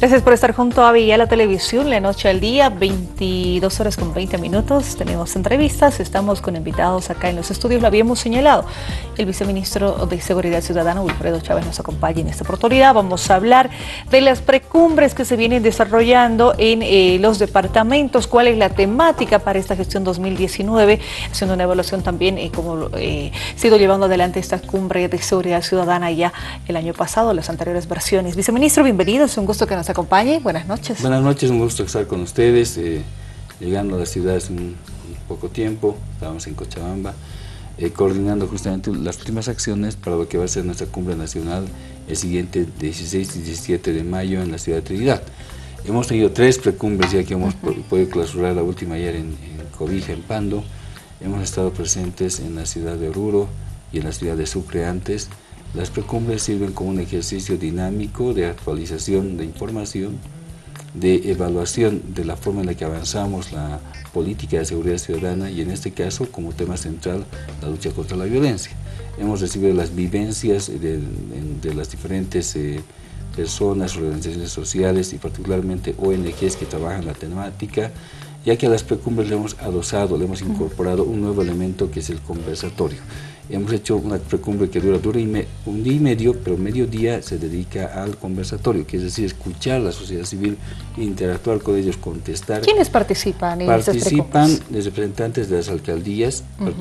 Gracias por estar junto a Vía la Televisión, la noche al día, 22 horas con 20 minutos. Tenemos entrevistas, estamos con invitados acá en los estudios, lo habíamos señalado. El viceministro de Seguridad Ciudadana, Wilfredo Chávez, nos acompaña en esta oportunidad. Vamos a hablar de las precumbres que se vienen desarrollando en los departamentos, cuál es la temática para esta gestión 2019, haciendo una evaluación también cómo se ha ido llevando adelante esta cumbre de seguridad ciudadana ya el año pasado, las anteriores versiones. Viceministro, bienvenido, es un gusto que nos acompañe. Buenas noches. Buenas noches, un gusto estar con ustedes. Llegando a la ciudad hace un poco tiempo, estábamos en Cochabamba, coordinando justamente las últimas acciones para lo que va a ser nuestra cumbre nacional el siguiente 16 y 17 de mayo en la ciudad de Trinidad. Hemos tenido 3 precumbres ya que hemos podido clausurar la última ayer en Cobija, en Pando. Hemos estado presentes en la ciudad de Oruro y en la ciudad de Sucre antes. Las precumbres sirven como un ejercicio dinámico de actualización de información, de evaluación de la forma en la que avanzamos la política de seguridad ciudadana y en este caso como tema central la lucha contra la violencia. Hemos recibido las vivencias de las diferentes personas, organizaciones sociales y particularmente ONGs que trabajan la temática, ya que a las precumbres le hemos adosado, le hemos incorporado un nuevo elemento que es el conversatorio. Hemos hecho una precumbre que dura un día y medio, pero medio día se dedica al conversatorio, que es decir, escuchar a la sociedad civil, interactuar con ellos, contestar. ¿Quiénes participan en esas precumbres? Participan los representantes de las alcaldías,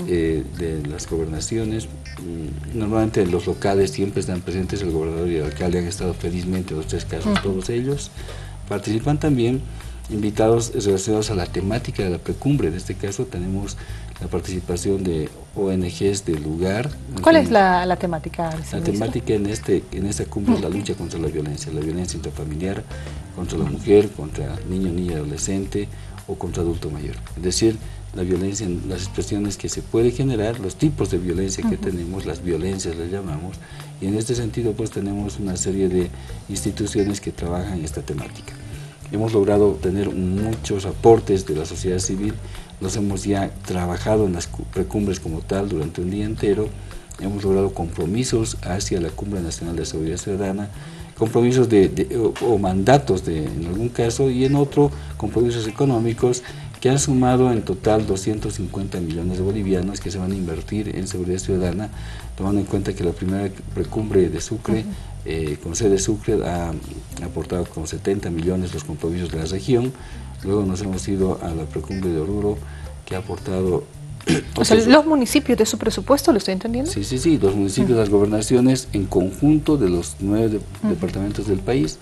de las gobernaciones, normalmente en los locales siempre están presentes el gobernador y el alcalde, han estado felizmente en los 3 casos todos ellos. Participan también invitados relacionados a la temática de la precumbre. En este caso tenemos la participación de ONGs del lugar. ¿Cuál es la temática? La temática en esta cumbre es la lucha contra la violencia intrafamiliar, contra la mujer, contra niño, niña, adolescente o contra adulto mayor. Es decir, la violencia, las expresiones que se puede generar, los tipos de violencia que tenemos, las violencias las llamamos, y en este sentido pues tenemos una serie de instituciones que trabajan esta temática. Hemos logrado tener muchos aportes de la sociedad civil, los hemos ya trabajado en las precumbres como tal durante un día entero, hemos logrado compromisos hacia la Cumbre Nacional de Seguridad Ciudadana, compromisos o mandatos en algún caso, y en otro compromisos económicos que han sumado en total 250 millones de bolivianos que se van a invertir en seguridad ciudadana, tomando en cuenta que la primera precumbre de Sucre, con sede Sucre, ha aportado con 70 millones los compromisos de la región. Luego nos hemos ido a la precumbre de Oruro, que ha aportado... O sea, ¿los municipios de su presupuesto, lo estoy entendiendo? Sí, los municipios, las gobernaciones, en conjunto de los 9 departamentos del país,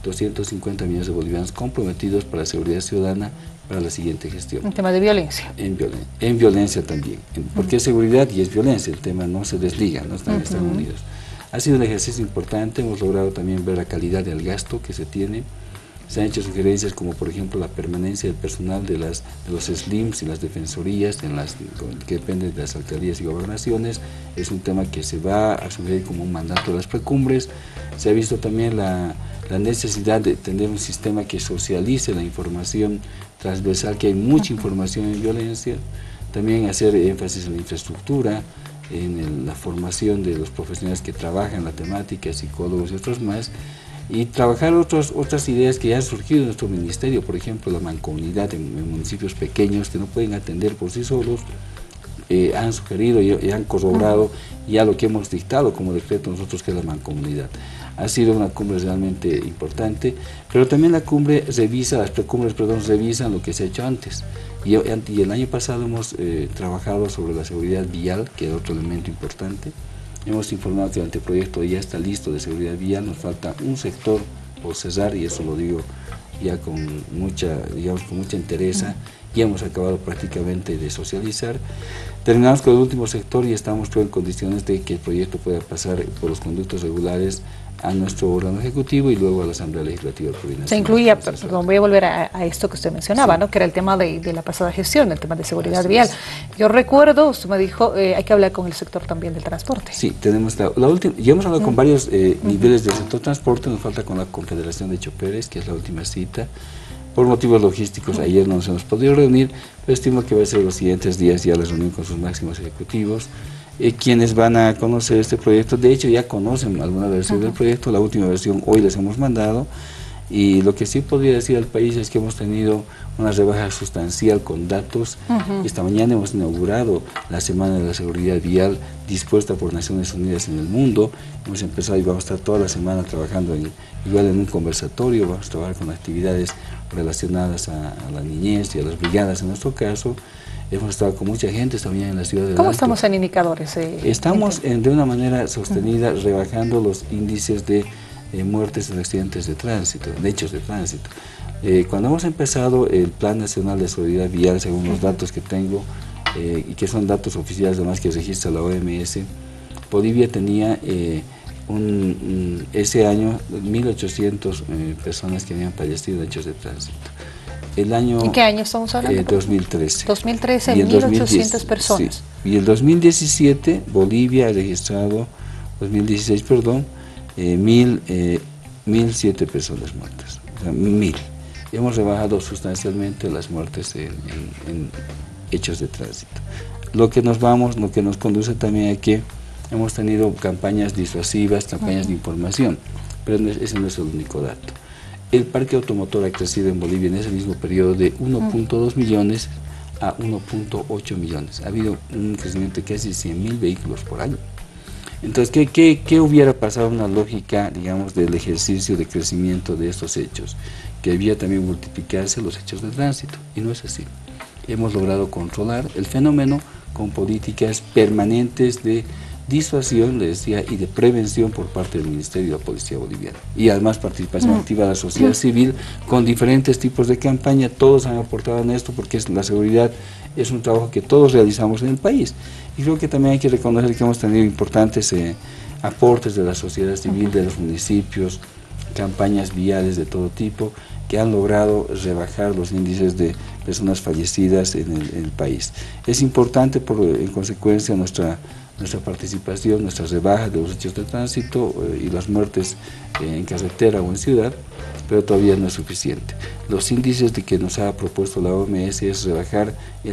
250 millones de bolivianos comprometidos para la seguridad ciudadana para la siguiente gestión. En tema de violencia. En violencia también, porque es seguridad y es violencia, el tema no se desliga, no están unidos. Ha sido un ejercicio importante, hemos logrado también ver la calidad del gasto que se tiene. Se han hecho sugerencias como por ejemplo la permanencia del personal de los SLIMs y las defensorías que dependen de las alcaldías y gobernaciones. Es un tema que se va a sugerir como un mandato de las precumbres. Se ha visto también la necesidad de tener un sistema que socialice la información transversal, que hay mucha información en violencia. También hacer énfasis en la infraestructura, en la formación de los profesionales que trabajan la temática, psicólogos y otros más, y trabajar otras ideas que ya han surgido en nuestro ministerio, por ejemplo la mancomunidad en municipios pequeños que no pueden atender por sí solos. Han sugerido y han corroborado ya lo que hemos dictado como decreto nosotros, que es la mancomunidad. Ha sido una cumbre realmente importante, pero también las precumbres revisan lo que se ha hecho antes. Y el año pasado hemos trabajado sobre la seguridad vial, que es otro elemento importante. Hemos informado que el anteproyecto ya está listo de seguridad vial, nos falta un sector por cerrar, y eso lo digo ya con mucha entereza. Ya hemos acabado prácticamente de socializar. Terminamos con el último sector y estamos en condiciones de que el proyecto pueda pasar por los conductos regulares a nuestro órgano ejecutivo y luego a la Asamblea Legislativa Plurinacional. Se incluía, perdón, voy a volver a esto que usted mencionaba, ¿no? Que era el tema de la pasada gestión, el tema de seguridad vial. Yo recuerdo, usted me dijo, hay que hablar con el sector también del transporte. Sí, tenemos la última, ya hemos hablado con varios niveles del sector transporte, nos falta con la Confederación de Choferes, que es la última cita. Por motivos logísticos ayer no nos hemos podido reunir, pero estimo que va a ser los siguientes días ya la reunión con sus máximos ejecutivos, quienes van a conocer este proyecto. De hecho ya conocen alguna versión del proyecto, la última versión hoy les hemos mandado, Y lo que sí podría decir al país es que hemos tenido una rebaja sustancial con datos. Esta mañana hemos inaugurado la Semana de la Seguridad Vial dispuesta por Naciones Unidas en el mundo. Hemos empezado y vamos a estar toda la semana trabajando igual en un conversatorio, vamos a trabajar con actividades relacionadas a la niñez y a las brigadas en nuestro caso. Hemos estado con mucha gente también en la ciudad de ¿Cómo Alto. estamos en indicadores? Estamos de una manera sostenida rebajando los índices de muertes en accidentes de tránsito, en hechos de tránsito. Cuando hemos empezado el Plan Nacional de Seguridad Vial, según los datos que tengo, y que son datos oficiales además que registra la OMS, Bolivia tenía ese año 1.800 personas que habían fallecido en hechos de tránsito. ¿En qué año estamos hablando? 2013. 2013, 1.800 personas. Sí. Y en 2017, Bolivia ha registrado, 2016, perdón, 1.007 personas muertas. O sea, 1.000. Hemos rebajado sustancialmente las muertes en hechos de tránsito. Lo que nos conduce también a que hemos tenido campañas disuasivas, campañas de información, pero ese no es el único dato. El parque automotor ha crecido en Bolivia en ese mismo periodo de 1.2 millones a 1.8 millones. Ha habido un crecimiento de casi 100.000 vehículos por año. Entonces, ¿qué hubiera pasado una lógica, digamos, del ejercicio de crecimiento de estos hechos? Que debía también multiplicarse los hechos de tránsito, y no es así. Hemos logrado controlar el fenómeno con políticas permanentes de disuasión, le decía, y de prevención por parte del Ministerio de la Policía Boliviana. Y además participación activa de la sociedad civil con diferentes tipos de campaña. Todos han aportado en esto porque la seguridad es un trabajo que todos realizamos en el país. Y creo que también hay que reconocer que hemos tenido importantes aportes de la sociedad civil, de los municipios, campañas viales de todo tipo, que han logrado rebajar los índices de personas fallecidas en el país. Es importante, en consecuencia, nuestra participación, nuestra rebaja de los hechos de tránsito y las muertes en carretera o en ciudad, pero todavía no es suficiente. Los índices de que nos ha propuesto la OMS es rebajar el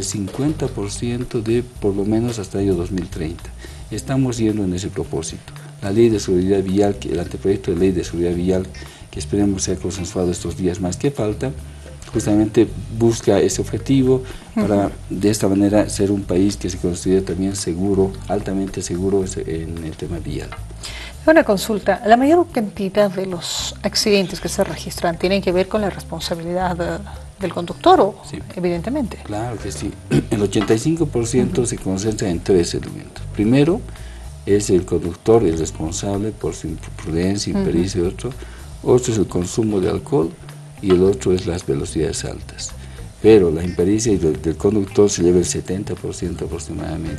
50% de por lo menos hasta el año 2030. Estamos yendo en ese propósito. La ley de seguridad vial, el anteproyecto de ley de seguridad vial, que esperemos sea consensuado estos días más que falta, justamente busca ese objetivo para de esta manera ser un país que se considere también seguro, altamente seguro en el tema vial. Una consulta, la mayor cantidad de los accidentes que se registran tienen que ver con la responsabilidad del conductor, ¿o? Sí. Evidentemente. Claro que sí. El 85% se concentra en tres elementos. Primero, es el conductor el responsable por su imprudencia, impericia, otro es el consumo de alcohol, y el otro es las velocidades altas. Pero la impericia del conductor se lleva el 70% aproximadamente,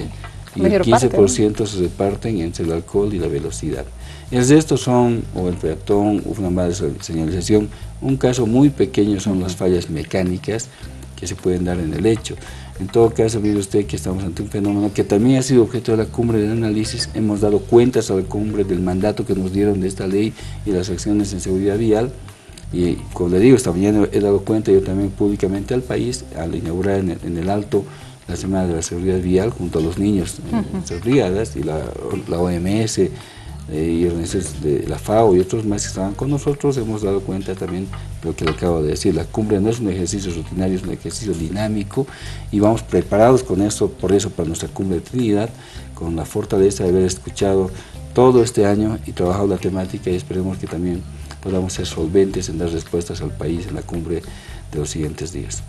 y el 15% se reparten entre el alcohol y la velocidad. El resto son, o el peatón, una mala señalización. Un caso muy pequeño son las fallas mecánicas que se pueden dar en el hecho. En todo caso, mire usted que estamos ante un fenómeno que también ha sido objeto de la cumbre del análisis. Hemos dado cuentas a la cumbre del mandato que nos dieron de esta ley y las acciones en seguridad vial. Y como le digo, esta mañana he dado cuenta yo también públicamente al país al inaugurar en el Alto la Semana de la Seguridad Vial junto a los niños en nuestras brigadas y la OMS y de la FAO y otros más que estaban con nosotros. Hemos dado cuenta también de lo que le acabo de decir. La cumbre no es un ejercicio rutinario, es un ejercicio dinámico y vamos preparados con esto, por eso para nuestra cumbre de Trinidad, con la fortaleza de haber escuchado todo este año y trabajado la temática, y esperemos que también podamos ser solventes en dar respuestas al país en la cumbre de los siguientes días.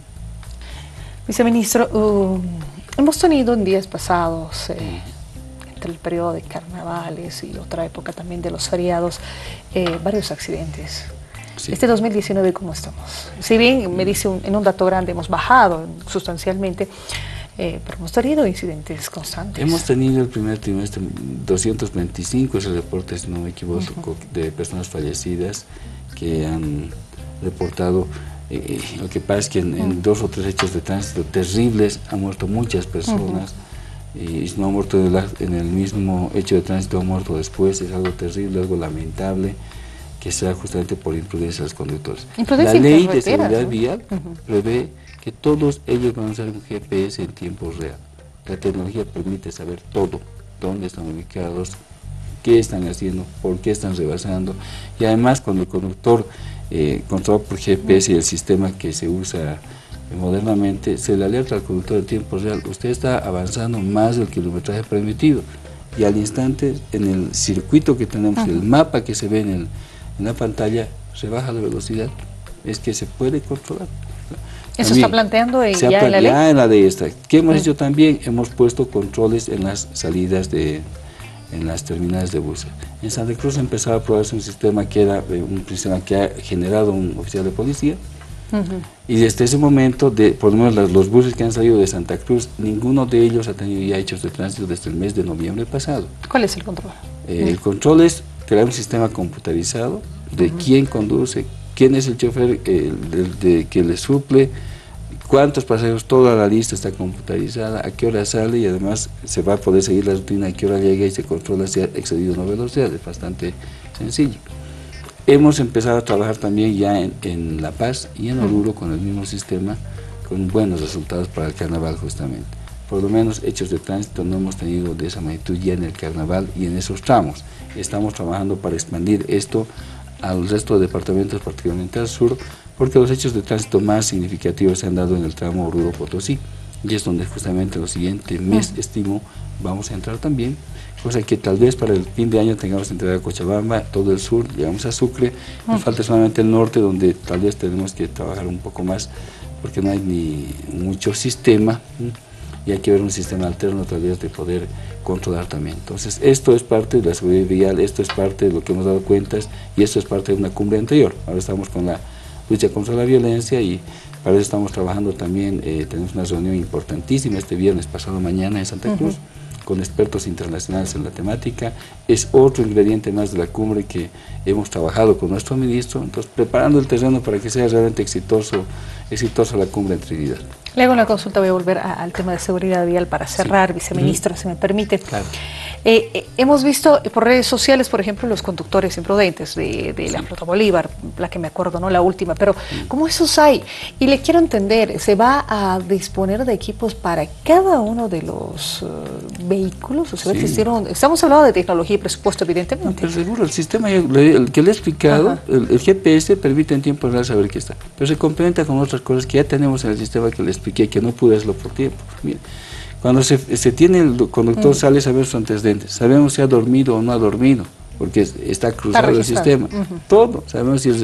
Viceministro, hemos tenido en días pasados, entre el periodo de carnavales y otra época también de los feriados, varios accidentes. Sí. Este 2019, ¿cómo estamos? Si bien me dice en un dato grande hemos bajado sustancialmente, pero hemos tenido incidentes constantes. Hemos tenido el primer trimestre 225, ese reporte, si no me equivoco, de personas fallecidas que han reportado. Lo que pasa es que en 2 o 3 hechos de tránsito terribles han muerto muchas personas, y si no han muerto en el mismo hecho de tránsito, han muerto después. Es algo terrible, algo lamentable, que sea justamente por imprudencia de los conductores. La ley de seguridad vial prevé que todos ellos van a usar un GPS en tiempo real. La tecnología permite saber todo, dónde están ubicados, qué están haciendo, por qué están rebasando, y además cuando el conductor controlado por GPS y el sistema que se usa modernamente, se le alerta al conductor en tiempo real: usted está avanzando más del kilometraje permitido, y al instante en el circuito que tenemos, el mapa que se ve en la pantalla, se baja la velocidad. Es que se puede controlar. ¿Eso está planteando ya en la ley? Ya en la ley está. ¿Qué hemos hecho también? Hemos puesto controles en las salidas en las terminales de buses. En Santa Cruz empezaba a probarse un sistema que era un sistema que ha generado un oficial de policía, y desde ese momento, por lo menos los buses que han salido de Santa Cruz, ninguno de ellos ha tenido ya hechos de tránsito desde el mes de noviembre pasado. ¿Cuál es el control? El control es crear un sistema computarizado de quién conduce, quién es el chofer que le suple, cuántos pasajeros, toda la lista está computarizada, a qué hora sale, y además se va a poder seguir la rutina, a qué hora llega, y se controla si ha excedido una velocidad. Es bastante sencillo. Hemos empezado a trabajar también ya en La Paz y en Oruro con el mismo sistema, con buenos resultados para el carnaval justamente. Por lo menos hechos de tránsito no hemos tenido de esa magnitud ya en el carnaval y en esos tramos. Estamos trabajando para expandir esto al resto de departamentos, particularmente al sur, porque los hechos de tránsito más significativos se han dado en el tramo Oruro-Potosí, y es donde justamente el siguiente mes, estimo, vamos a entrar también, cosa que tal vez para el fin de año tengamos entrada a Cochabamba, todo el sur, llegamos a Sucre, nos falta solamente el norte, donde tal vez tenemos que trabajar un poco más, porque no hay ni mucho sistema, y hay que ver un sistema alterno tal vez de poder controlar también. Entonces esto es parte de la seguridad vial, esto es parte de lo que hemos dado cuentas, y esto es parte de una cumbre anterior. Ahora estamos con la lucha contra la violencia, y para eso estamos trabajando también. Tenemos una reunión importantísima este viernes, pasado mañana, en Santa Cruz, con expertos internacionales en la temática. Es otro ingrediente más de la cumbre que hemos trabajado con nuestro ministro, entonces preparando el terreno para que sea realmente exitosa la cumbre en Trinidad. Le hago una consulta, voy a volver al tema de seguridad vial para cerrar, viceministro, si me permite. Claro. Hemos visto por redes sociales, por ejemplo, los conductores imprudentes de la Flota Bolívar, la que me acuerdo, no la última, pero ¿cómo esos hay? Y le quiero entender, ¿se va a disponer de equipos para cada uno de los vehículos? O sea, estamos hablando de tecnología y presupuesto, evidentemente. No, pero seguro, el sistema, el que le he explicado, el GPS permite en tiempo real saber qué está, pero se complementa con otras cosas que ya tenemos en el sistema que le expliqué, que no pude hacerlo por tiempo. Mira, cuando se tiene el conductor, sale, sabemos sus antecedentes, sabemos si ha dormido o no ha dormido, porque está cruzado el sistema, todo, sabemos si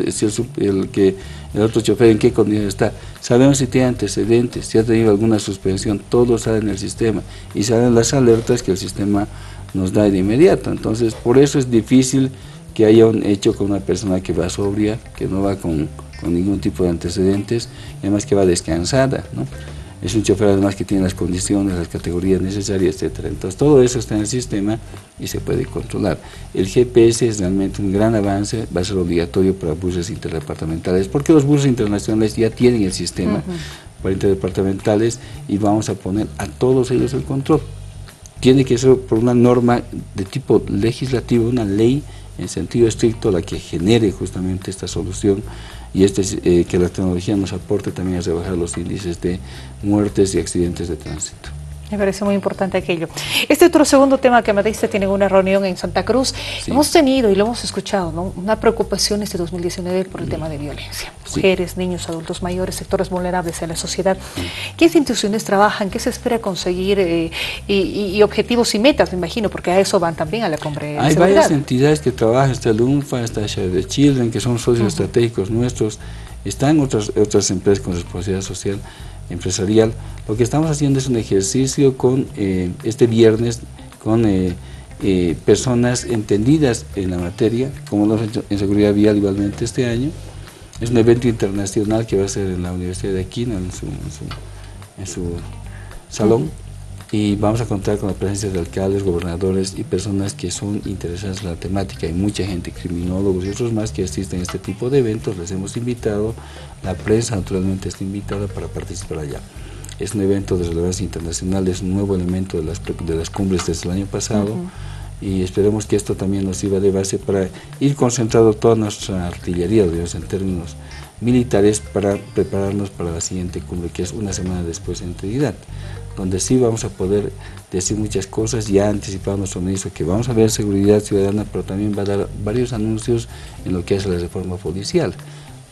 el otro chofer en qué condición está, sabemos si tiene antecedentes, si ha tenido alguna suspensión, todo sale en el sistema, y salen las alertas que el sistema nos da de inmediato. Entonces por eso es difícil que haya un hecho con una persona que va sobria, que no va con ningún tipo de antecedentes, y además que va descansada, ¿no? Es un chofer además que tiene las condiciones, las categorías necesarias, etcétera. Entonces todo eso está en el sistema y se puede controlar. El GPS es realmente un gran avance, va a ser obligatorio para buses interdepartamentales, porque los buses internacionales ya tienen el sistema para interdepartamentales, y vamos a poner a todos ellos el control. Tiene que ser por una norma de tipo legislativo, una ley en sentido estricto, la que genere justamente esta solución, y que la tecnología nos aporte también a rebajar los índices de muertes y accidentes de tránsito. Me parece muy importante aquello. Este otro segundo tema que me dice, tienen una reunión en Santa Cruz. Hemos tenido, y lo hemos escuchado, ¿no?, una preocupación este 2019 por el tema de violencia. Mujeres, niños, adultos mayores, sectores vulnerables en la sociedad. ¿Qué instituciones trabajan? ¿Qué se espera conseguir? Y objetivos y metas, me imagino, porque a eso van también a la cumbre. Hay varias entidades que trabajan, está el UNFA, está Share the Children, que son socios estratégicos nuestros. Están otras empresas con responsabilidad social, empresarial. Lo que estamos haciendo es un ejercicio con este viernes con personas entendidas en la materia, como lo hemos hecho en seguridad vial igualmente este año. Es un evento internacional que va a ser en la Universidad de Aquino, en su salón, y vamos a contar con la presencia de alcaldes, gobernadores y personas que son interesadas en la temática. Hay mucha gente, criminólogos y otros más que asisten a este tipo de eventos. Les hemos invitado, la prensa naturalmente está invitada para participar allá. Es un evento de relevancia internacional, es un nuevo elemento de las cumbres desde el año pasado, y esperemos que esto también nos sirva de base para ir concentrando toda nuestra artillería, digamos, en términos militares, para prepararnos para la siguiente cumbre, que es una semana después en Trinidad, donde sí vamos a poder decir muchas cosas. Ya ha anticipado nuestro ministro que vamos a ver seguridad ciudadana, pero también va a dar varios anuncios en lo que es la reforma policial,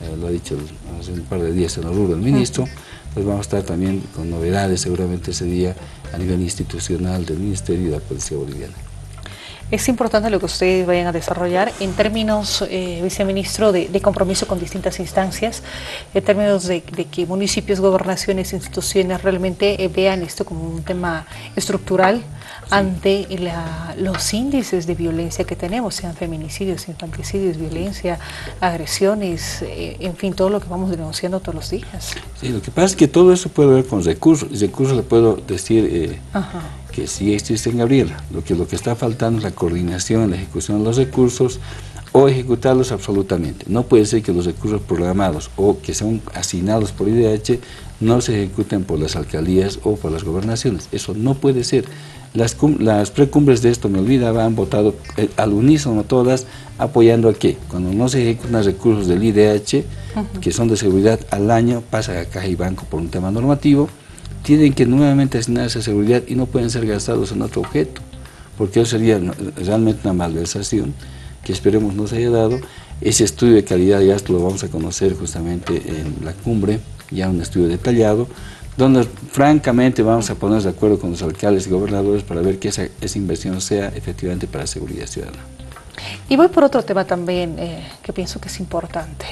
lo ha dicho hace un par de días en Oruro el ministro, pues vamos a estar también con novedades seguramente ese día a nivel institucional del Ministerio y de la Policía Boliviana. Es importante lo que ustedes vayan a desarrollar en términos, viceministro, de compromiso con distintas instancias, en términos de que municipios, gobernaciones, instituciones realmente vean esto como un tema estructural ante los índices de violencia que tenemos, sean feminicidios, infanticidios, violencia, agresiones, en fin, todo lo que vamos denunciando todos los días. Sí, lo que pasa es que todo eso puede ver con recursos, y recursos le puedo decir que sí existen, Gabriela. Lo que está faltando es la coordinación, la ejecución de los recursos o ejecutarlos absolutamente. No puede ser que los recursos programados o que son asignados por IDH no se ejecuten por las alcaldías o por las gobernaciones. Eso no puede ser. Las precumbres de esto, me olvidaba, han votado al unísono todas, apoyando a que cuando no se ejecutan recursos del IDH, que son de seguridad al año, pasa a Caja y Banco por un tema normativo, tienen que nuevamente asignarse a seguridad y no pueden ser gastados en otro objeto, porque eso sería realmente una malversación que esperemos no se haya dado. Ese estudio de calidad ya lo vamos a conocer justamente en la cumbre, ya un estudio detallado, donde francamente vamos a ponernos de acuerdo con los alcaldes y gobernadores para ver que esa inversión sea efectivamente para seguridad ciudadana. Y voy por otro tema también que pienso que es importante,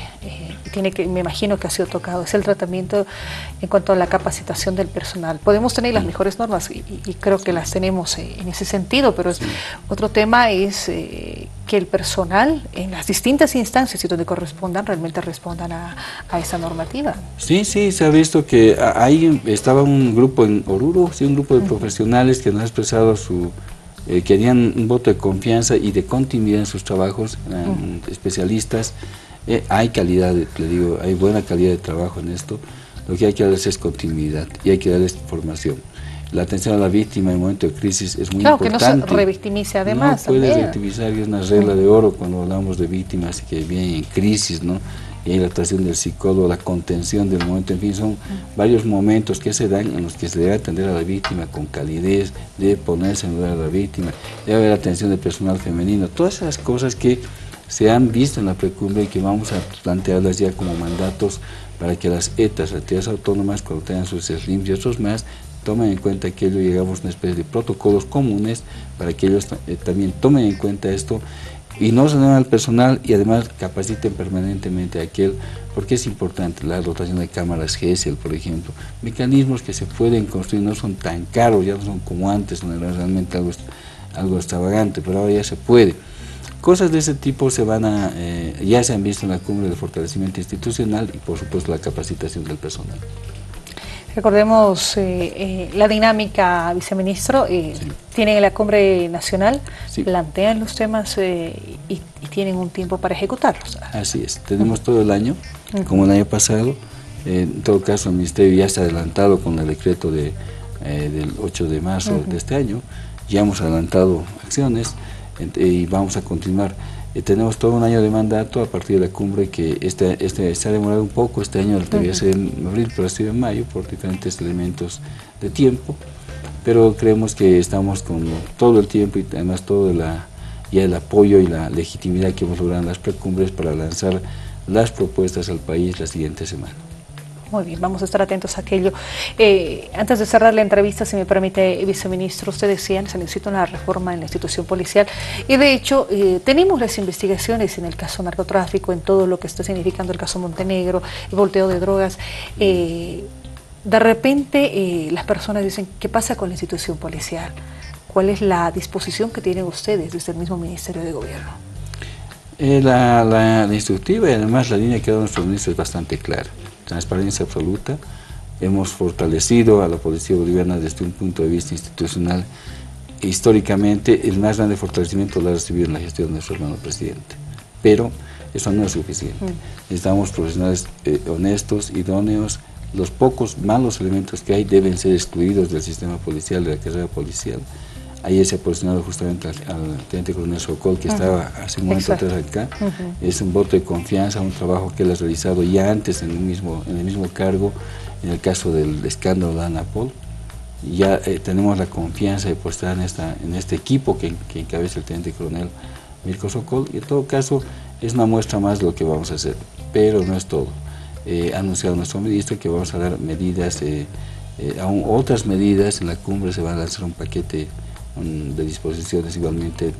me imagino que ha sido tocado, es el tratamiento en cuanto a la capacitación del personal. Podemos tener las mejores normas y creo que las tenemos en ese sentido, pero otro tema es que el personal en las distintas instancias y donde correspondan realmente respondan a esa normativa. Sí, se ha visto que ahí estaba un grupo en Oruro, un grupo de profesionales que nos ha expresado querían un voto de confianza y de continuidad en sus trabajos, especialistas. Hay calidad, le digo, hay buena calidad de trabajo en esto. Lo que hay que darles es continuidad y hay que darles formación. La atención a la víctima en momento de crisis es muy importante. Claro, que no se revictimice además. No puede revictimizar, es una regla de oro cuando hablamos de víctimas que vienen en crisis, ¿no? Y hay la actuación del psicólogo, la contención del momento, en fin, son varios momentos que se dan en los que se debe atender a la víctima con calidez, debe ponerse en lugar de la víctima, debe haber atención del personal femenino, todas esas cosas que se han visto en la precumbre y que vamos a plantearlas ya como mandatos para que las ETAs, entidades autónomas, cuando tengan sus SLIMs y otros más, tomen en cuenta aquello y llegamos a una especie de protocolos comunes para que ellos también tomen en cuenta esto y no se den al personal y además capaciten permanentemente a aquel, porque es importante la dotación de cámaras GESEL, por ejemplo, mecanismos que se pueden construir, no son tan caros, ya no son como antes, no era realmente algo extravagante, pero ahora ya se puede. Cosas de ese tipo ya se han visto en la cumbre de fortalecimiento institucional y por supuesto la capacitación del personal. Recordemos la dinámica, viceministro, tienen la cumbre nacional, plantean los temas y tienen un tiempo para ejecutarlos. Así es, tenemos todo el año, como el año pasado. En todo caso el Ministerio ya está adelantado con el decreto del 8 de marzo de este año, ya hemos adelantado acciones y vamos a continuar. Tenemos todo un año de mandato a partir de la cumbre que se ha demorado un poco, este año debería ser en abril, pero ha sido en mayo por diferentes elementos de tiempo, pero creemos que estamos con todo el tiempo y además todo ya el apoyo y la legitimidad que hemos logrado en las precumbres para lanzar las propuestas al país la siguiente semana. Muy bien, vamos a estar atentos a aquello. Antes de cerrar la entrevista, si me permite, viceministro, usted decía, se necesita una reforma en la institución policial y de hecho tenemos las investigaciones en el caso narcotráfico, en todo lo que está significando el caso Montenegro, el volteo de drogas. De repente las personas dicen, ¿qué pasa con la institución policial? ¿Cuál es la disposición que tienen ustedes desde el mismo Ministerio de Gobierno? La instructiva y además la línea que ha dado nuestro ministro es bastante clara. Transparencia absoluta. Hemos fortalecido a la policía boliviana desde un punto de vista institucional. Históricamente, el más grande fortalecimiento lo ha recibido en la gestión de nuestro hermano presidente. Pero eso no es suficiente. Necesitamos profesionales honestos, idóneos. Los pocos malos elementos que hay deben ser excluidos del sistema policial, de la carrera policial. Ayer se ha posicionado justamente al teniente coronel Sokol, que estaba hace un momento atrás acá. Es un voto de confianza, un trabajo que él ha realizado ya antes en el mismo cargo, en el caso del escándalo de Anapol. Ya tenemos la confianza de estar en este equipo que encabeza el teniente coronel Mirko Sokol, y en todo caso es una muestra más de lo que vamos a hacer, pero no es todo. Ha anunciado nuestro ministro que vamos a dar medidas, aún otras medidas. En la cumbre se va a lanzar un paquete de disposiciones igualmente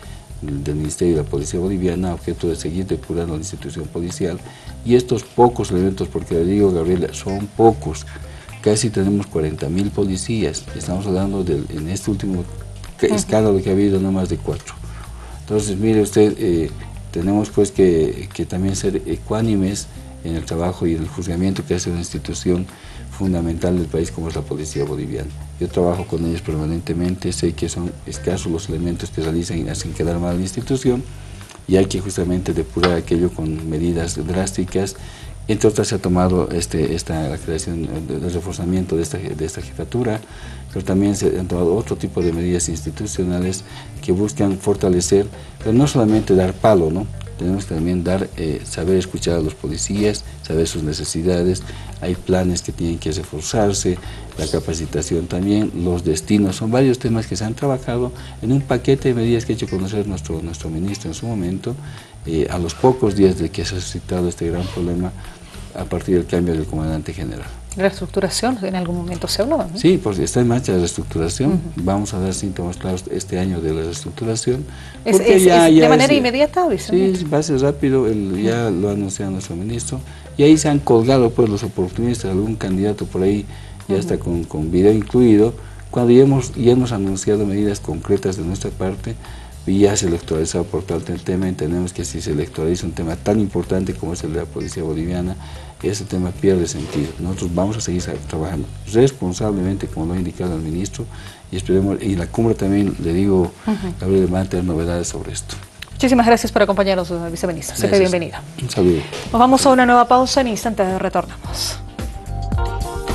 del Ministerio de la Policía Boliviana, a objeto de seguir depurando la institución policial. Y estos pocos elementos, porque le digo, Gabriela, son pocos, casi tenemos 40.000 policías, estamos hablando en este último escándalo que ha habido no más de 4. Entonces, mire usted, tenemos pues que también ser ecuánimes en el trabajo y en el juzgamiento que hace una institución fundamental del país como es la Policía Boliviana. Yo trabajo con ellos permanentemente, sé que son escasos los elementos que realizan y hacen quedar mal a la institución, y hay que justamente depurar aquello con medidas drásticas. Entre otras se ha tomado la creación, el reforzamiento de esta jefatura, pero también se han tomado otro tipo de medidas institucionales que buscan fortalecer, pero no solamente dar palo, ¿no? Tenemos que también saber escuchar a los policías, saber sus necesidades. Hay planes que tienen que reforzarse, la capacitación también, los destinos. Son varios temas que se han trabajado en un paquete de medidas que ha hecho conocer nuestro ministro en su momento, a los pocos días de que se ha suscitado este gran problema a partir del cambio del comandante general. ¿Reestructuración en algún momento se habló, no? Sí, porque está en marcha la reestructuración. Vamos a dar síntomas claros este año de la reestructuración. ¿De manera inmediata? Sí, va a ser rápido, ya lo ha anunciado nuestro ministro. Y ahí se han colgado pues los oportunistas, algún candidato por ahí ya está con video incluido, cuando ya hemos anunciado medidas concretas de nuestra parte. Y ya se electoralizado por tanto el tema. Entendemos que si se electoraliza un tema tan importante como es el de la Policía Boliviana, ese tema pierde sentido. Nosotros vamos a seguir trabajando responsablemente, como lo ha indicado el ministro, y esperemos, y la cumbre también, le digo, Gabriel, va a tener novedades sobre esto. Muchísimas gracias por acompañarnos, viceministro. Siempre bienvenido. Un saludo. Nos vamos a una nueva pausa, en instantes retornamos.